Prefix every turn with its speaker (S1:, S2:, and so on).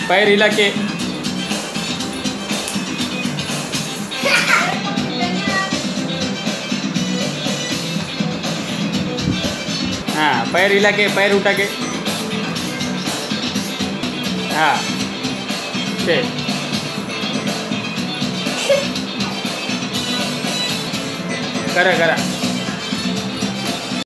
S1: पैर हिला के। हाँ, पैर हिला के, पैर उठा के। हाँ, ठीक। करा करा।